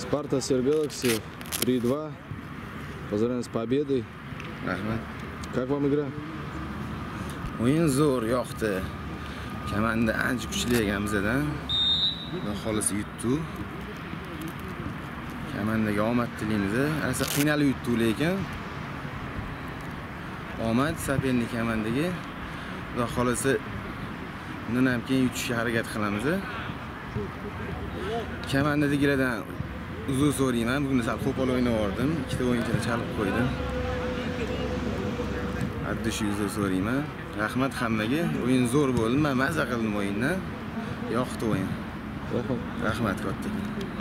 Sparta Galaxy 3-2. Поздравляем с победой. Как вам игра? O'yin zo'r, yoqdi. Kamanda ancha kuchli ekan bizdan. Xudo xolisi yutdi. Kamandaga omad tilaymiz. Asa qiynalib yutdi lekin omad Sapenni kamandaga. Xudo xolisi undan ham keyin yutishga harakat qilamiz. Kamandadagilardan uzr so'rayman. Bugun sal qo'pol o'ynadim. Ikkita o'yinchini chalib qo'ydim. Addishi uzr so'rayman. Rahmat hammaga. O'yin zo'r bo'ldi. Men mazza qildim o'yinni. Yoqdi o'yin. Rahmat katta.